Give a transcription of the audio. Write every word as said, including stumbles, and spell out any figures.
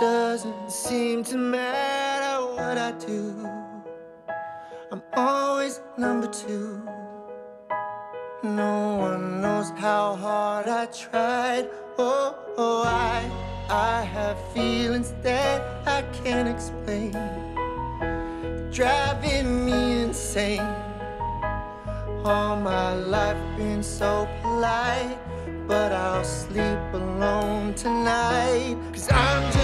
doesn't seem to matter what I do. I'm always number two. No one knows how hard I tried. Oh, oh, I, I have feelings that I can't explain, driving me insane. All my life been so polite, but I'll sleep alone tonight, 'cause I'm just